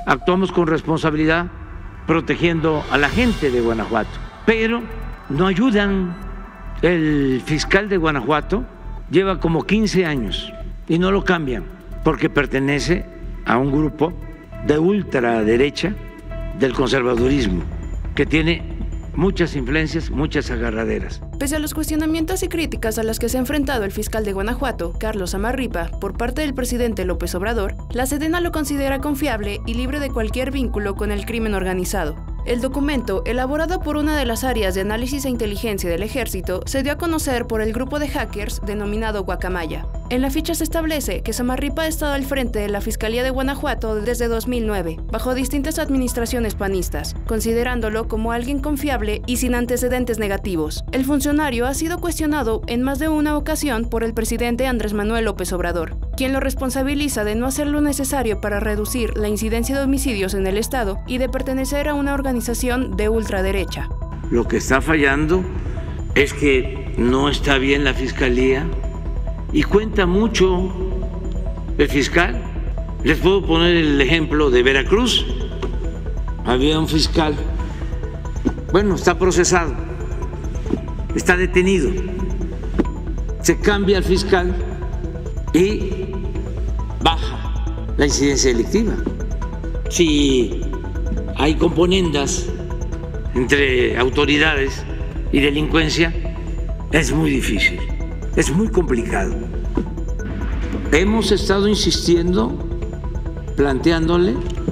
actuamos con responsabilidad protegiendo a la gente de Guanajuato, pero no ayudan. El fiscal de Guanajuato lleva como 15 años y no lo cambian porque pertenece a un grupo de ultraderecha del conservadurismo que tiene muchas influencias, muchas agarraderas. Pese a los cuestionamientos y críticas a las que se ha enfrentado el fiscal de Guanajuato, Carlos Samarripa, por parte del presidente López Obrador, la Sedena lo considera confiable y libre de cualquier vínculo con el crimen organizado. El documento, elaborado por una de las áreas de análisis e inteligencia del Ejército, se dio a conocer por el grupo de hackers denominado Guacamaya. En la ficha se establece que Samarripa ha estado al frente de la Fiscalía de Guanajuato desde 2009, bajo distintas administraciones panistas, considerándolo como alguien confiable y sin antecedentes negativos. El funcionario ha sido cuestionado en más de una ocasión por el presidente Andrés Manuel López Obrador, quien lo responsabiliza de no hacer lo necesario para reducir la incidencia de homicidios en el Estado y de pertenecer a una organización de ultraderecha. Lo que está fallando es que no está bien la Fiscalía y cuenta mucho el fiscal. Les puedo poner el ejemplo de Veracruz. Había un fiscal, bueno, está procesado, está detenido. Se cambia el fiscal y baja la incidencia delictiva. Si hay componendas entre autoridades y delincuencia, es muy difícil, es muy complicado. Hemos estado insistiendo, planteándole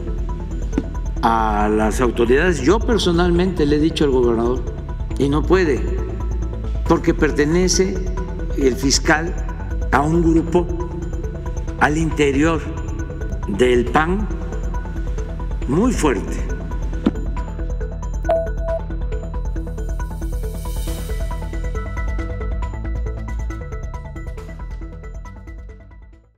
a las autoridades, yo personalmente le he dicho al gobernador, y no puede, porque pertenece el fiscal a un grupo al interior del PAN muy fuerte.